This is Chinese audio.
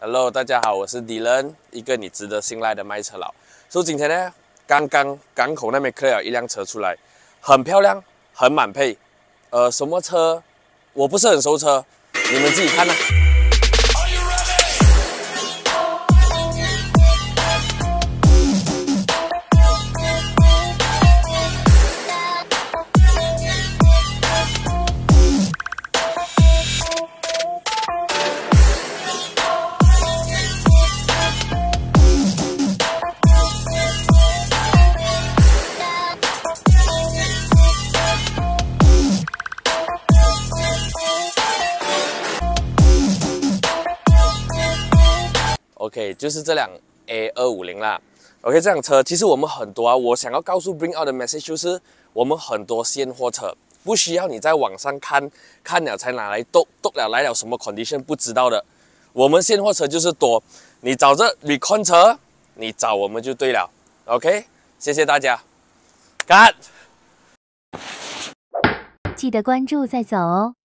Hello， 大家好，我是 Dylan， 一个你值得信赖的卖车佬。所以今天呢，刚刚港口那边 clear 了一辆车出来，很漂亮，很满配。什么车？我不是很熟车，你们自己看啊。OK， 就是这辆 A250啦。OK， 这辆车其实我们很多啊。我想要告诉 Bring Out 的 message 就是，我们很多现货车不需要你在网上看了才拿来斗了来了什么 condition 不知道的。我们现货车就是多，你找着 recon 车，你找我们就对了。OK， 谢谢大家。Cut。 记得关注再走哦。